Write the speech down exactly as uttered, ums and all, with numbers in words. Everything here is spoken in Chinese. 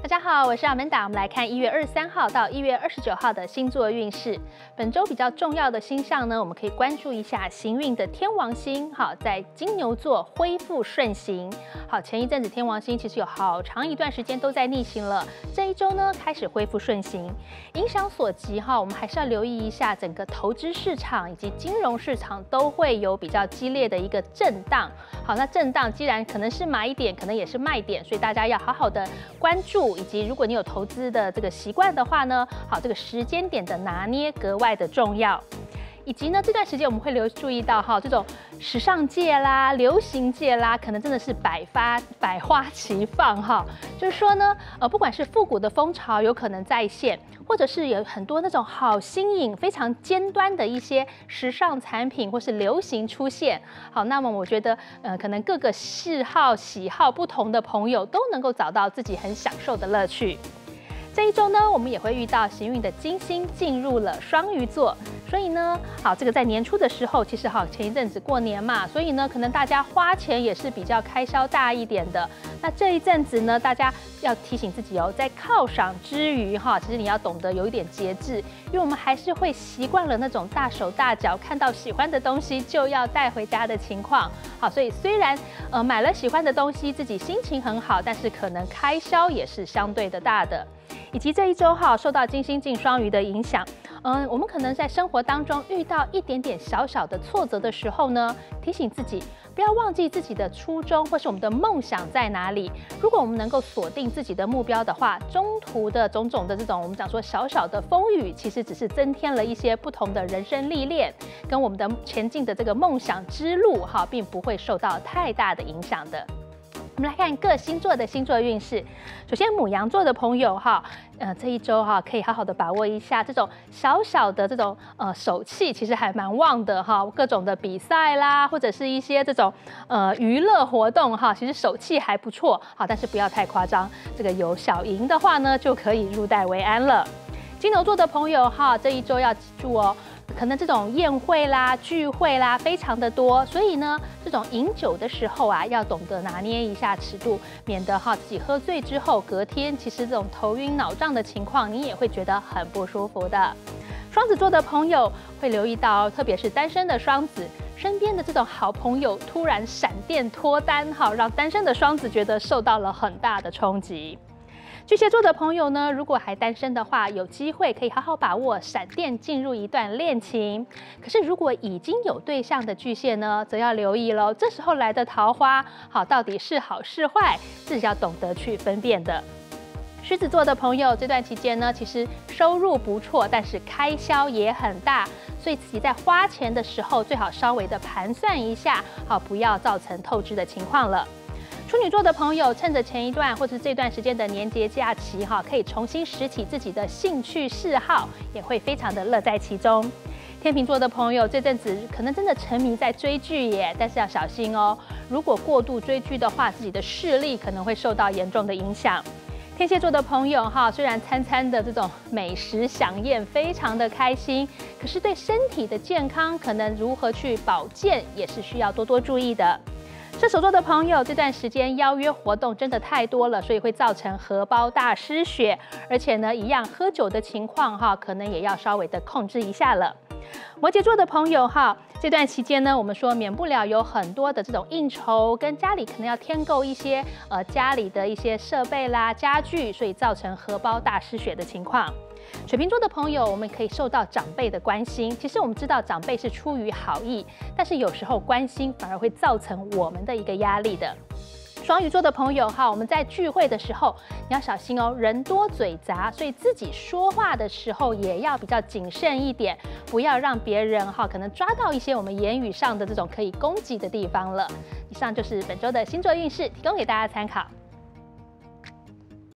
大家好，我是阿曼达，我们来看一月二十三号到一月二十九号的星座运势。本周比较重要的星象呢，我们可以关注一下行运的天王星，好，在金牛座恢复顺行。好，前一阵子天王星其实有好长一段时间都在逆行了，这一周呢开始恢复顺行。影响所及哈，我们还是要留意一下整个投资市场以及金融市场都会有比较激烈的一个震荡。好，那震荡既然可能是买点，可能也是卖点，所以大家要好好的关注。以及如果你有投资的这个习惯的话呢，好，这个时间点的拿捏格外的重要。以及呢，这段时间我们会留注意到哈，这种时尚界啦、流行界啦，可能真的是百发百花齐放哈。就是说呢，呃，不管是复古的风潮有可能再现，或者是有很多那种好新颖、非常尖端的一些时尚产品或是流行出现。好，那么我觉得，呃，可能各个嗜好、喜好不同的朋友都能够找到自己很享受的乐趣。这一周呢，我们也会遇到行运的金星进入了双鱼座，所以呢，好，这个在年初的时候，其实好前一阵子过年嘛，所以呢，可能大家花钱也是比较开销大一点的。那这一阵子呢，大家要提醒自己哦，在犒赏之余哈，其实你要懂得有一点节制，因为我们还是会习惯了那种大手大脚，看到喜欢的东西就要带回家的情况。好，所以虽然呃买了喜欢的东西，自己心情很好，但是可能开销也是相对的大的。以及这一周哈，受到金星进双鱼的影响，嗯，我们可能在生活当中遇到一点点小小的挫折的时候呢，提醒自己不要忘记自己的初衷或是我们的梦想在哪里。如果我们能够锁定自己的目标的话，中途的种种的这种我们讲说小小的风雨，其实只是增添了一些不同的人生历练，跟我们的前进的这个梦想之路哈，并不会受到太大的影响的。我们来看各星座的星座运势。首先，牡羊座的朋友哈，呃，这一周哈可以好好的把握一下这种小小的这种呃手气，其实还蛮旺的哈。各种的比赛啦，或者是一些这种呃娱乐活动哈，其实手气还不错，好，但是不要太夸张。这个有小赢的话呢，就可以入袋为安了。金牛座的朋友哈，这一周要记住哦。可能这种宴会啦、聚会啦，非常的多，所以呢，这种饮酒的时候啊，要懂得拿捏一下尺度，免得哈自己喝醉之后，隔天其实这种头晕脑胀的情况，你也会觉得很不舒服的。双子座的朋友会留意到，特别是单身的双子，身边的这种好朋友突然闪电脱单，哈，让单身的双子觉得受到了很大的冲击。巨蟹座的朋友呢，如果还单身的话，有机会可以好好把握闪电进入一段恋情。可是如果已经有对象的巨蟹呢，则要留意喽，这时候来的桃花，好，到底是好是坏，自己要懂得去分辨的。狮子座的朋友，这段期间呢，其实收入不错，但是开销也很大，所以自己在花钱的时候，最好稍微的盘算一下，好，不要造成透支的情况了。处女座的朋友，趁着前一段或是这段时间的年节假期哈，可以重新拾起自己的兴趣嗜好，也会非常的乐在其中。天秤座的朋友，这阵子可能真的沉迷在追剧耶，但是要小心哦。如果过度追剧的话，自己的视力可能会受到严重的影响。天蝎座的朋友哈，虽然餐餐的这种美食飨宴非常的开心，可是对身体的健康，可能如何去保健，也是需要多多注意的。射手座的朋友，这段时间邀约活动真的太多了，所以会造成荷包大失血，而且呢，一样喝酒的情况哈，可能也要稍微的控制一下了。摩羯座的朋友哈，这段期间呢，我们说免不了有很多的这种应酬，跟家里可能要添购一些呃家里的一些设备啦、家具，所以造成荷包大失血的情况。水瓶座的朋友，我们可以受到长辈的关心。其实我们知道长辈是出于好意，但是有时候关心反而会造成我们的一个压力的。双鱼座的朋友哈，我们在聚会的时候你要小心哦，人多嘴杂，所以自己说话的时候也要比较谨慎一点，不要让别人哈可能抓到一些我们言语上的这种可以攻击的地方了。以上就是本周的星座运势，提供给大家参考。